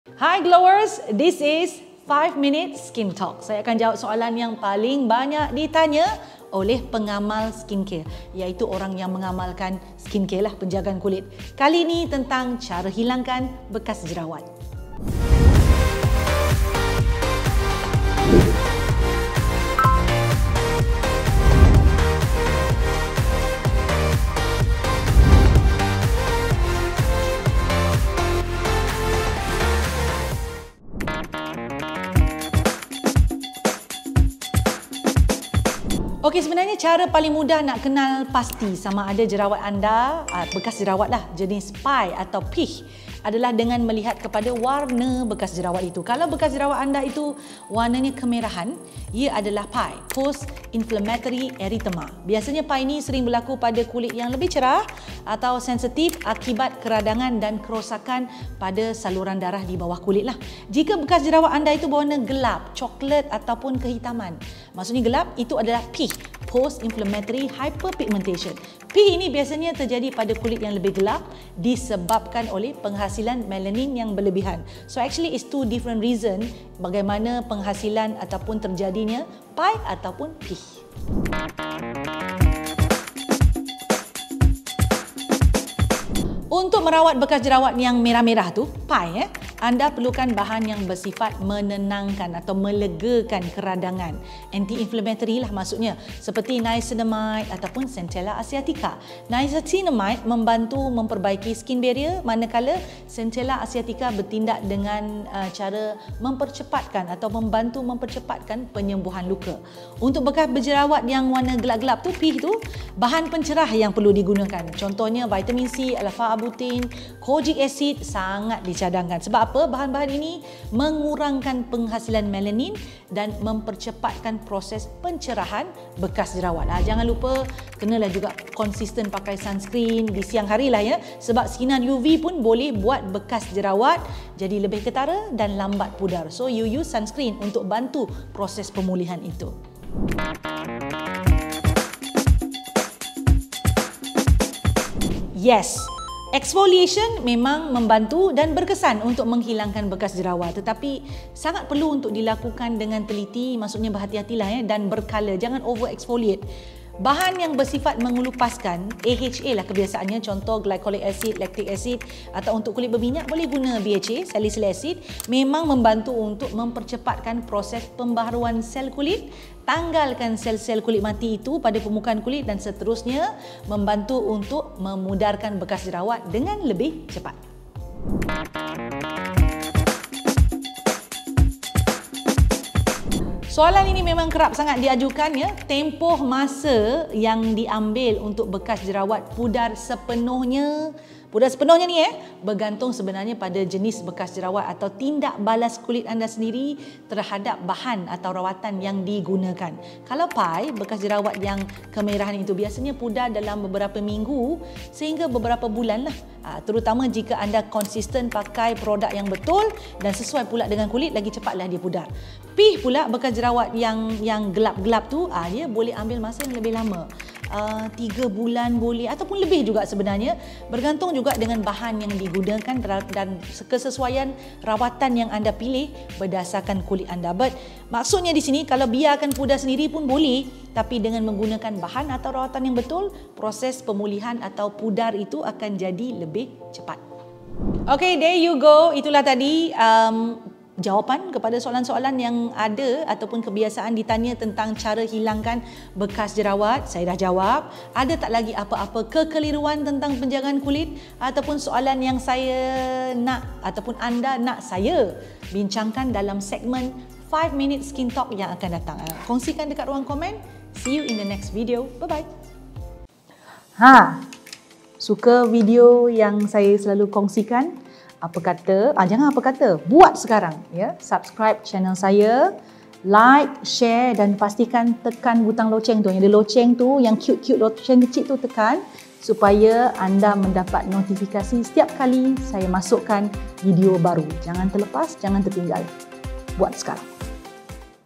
Hi glowers, this is 5 Minute Skin Talk. Saya akan jawab soalan yang paling banyak ditanya oleh pengamal skincare, iaitu orang yang mengamalkan skincare lah, penjagaan kulit. Kali ini tentang cara hilangkan bekas jerawat. Okey, sebenarnya cara paling mudah nak kenal pasti sama ada jerawat anda, bekas jerawat lah, jenis pi atau pih, adalah dengan melihat kepada warna bekas jerawat itu. Kalau bekas jerawat anda itu warnanya kemerahan, ia adalah pi, post-inflammatory erythema. Biasanya pi ini sering berlaku pada kulit yang lebih cerah atau sensitif akibat keradangan dan kerosakan pada saluran darah di bawah kulit lah. Jika bekas jerawat anda itu berwarna gelap, coklat ataupun kehitaman, maksudnya gelap, itu adalah pih, post-inflammatory hyperpigmentation. Pih ini biasanya terjadi pada kulit yang lebih gelap disebabkan oleh penghasilan melanin yang berlebihan. So actually it's two different reason bagaimana penghasilan ataupun terjadinya pi ataupun pih. Untuk merawat bekas jerawat yang merah-merah tu, pi, anda perlukan bahan yang bersifat menenangkan atau melegakan keradangan. Anti-inflammatory lah maksudnya, seperti niacinamide ataupun Centella asiatica. Niacinamide membantu memperbaiki skin barrier, manakala Centella asiatica bertindak dengan cara mempercepatkan atau membantu mempercepatkan penyembuhan luka. Untuk bekas berjerawat yang warna gelap-gelap tu, pih tu, bahan pencerah yang perlu digunakan. Contohnya vitamin C, alpha-arbutin, kojic acid sangat dicadangkan. Sebab apa? Bahan-bahan ini mengurangkan penghasilan melanin dan mempercepatkan proses pencerahan bekas jerawat. Jangan lupa kenalah juga konsisten pakai sunscreen di siang hari lah ya, sebab sinar UV pun boleh buat bekas jerawat jadi lebih ketara dan lambat pudar. So you use sunscreen untuk bantu proses pemulihan itu. Yes, exfoliation memang membantu dan berkesan untuk menghilangkan bekas jerawat, tetapi sangat perlu untuk dilakukan dengan teliti, maksudnya berhati-hatilah ya, dan berkala, jangan over exfoliate. Bahan yang bersifat mengelupaskan, AHA lah kebiasaannya, contoh glycolic acid, lactic acid, atau untuk kulit berminyak boleh guna BHA, salicylic acid, memang membantu untuk mempercepatkan proses pembaharuan sel kulit, tanggalkan sel-sel kulit mati itu pada permukaan kulit dan seterusnya membantu untuk memudarkan bekas jerawat dengan lebih cepat. Soalan ini memang kerap sangat diajukan ya. Tempoh masa yang diambil untuk bekas jerawat pudar sepenuhnya. Pudar sepenuhnya ni bergantung sebenarnya pada jenis bekas jerawat atau tindak balas kulit anda sendiri terhadap bahan atau rawatan yang digunakan. Kalau pi, bekas jerawat yang kemerahan itu biasanya pudar dalam beberapa minggu sehingga beberapa bulan lah. Terutama jika anda konsisten pakai produk yang betul dan sesuai pula dengan kulit, lagi cepatlah dia pudar. Pih pula, bekas jerawat yang gelap-gelap tu, dia boleh ambil masa yang lebih lama. 3 bulan boleh ataupun lebih juga sebenarnya, bergantung juga dengan bahan yang digunakan dan kesesuaian rawatan yang anda pilih berdasarkan kulit anda. But maksudnya di sini, kalau biarkan pudar sendiri pun boleh, tapi dengan menggunakan bahan atau rawatan yang betul, proses pemulihan atau pudar itu akan jadi lebih cepat. Okay, there you go. Itulah tadi jawapan kepada soalan-soalan yang ada ataupun kebiasaan ditanya tentang cara hilangkan bekas jerawat. Saya dah jawab. Ada tak lagi apa-apa kekeliruan tentang penjagaan kulit ataupun soalan yang saya nak ataupun anda nak saya bincangkan dalam segmen 5 Minute Skin Talk yang akan datang? Kongsikan dekat ruang komen. See you in the next video. Bye-bye. Suka video yang saya selalu kongsikan? Apa kata, jangan apa kata, buat sekarang ya. Subscribe channel saya, like, share dan pastikan tekan butang loceng tu. Yang ada loceng tu, yang cute-cute loceng kecil tu tekan supaya anda mendapat notifikasi setiap kali saya masukkan video baru. Jangan terlepas, jangan tertinggal. Buat sekarang.